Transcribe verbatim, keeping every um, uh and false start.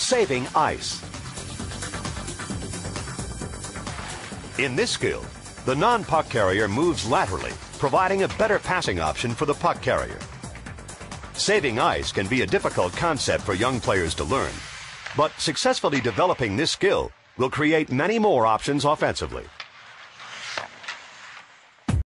saving ice. In this skill, the non-puck carrier moves laterally, providing a better passing option for the puck carrier. Saving ice can be a difficult concept for young players to learn, but successfully developing this skill will create many more options offensively.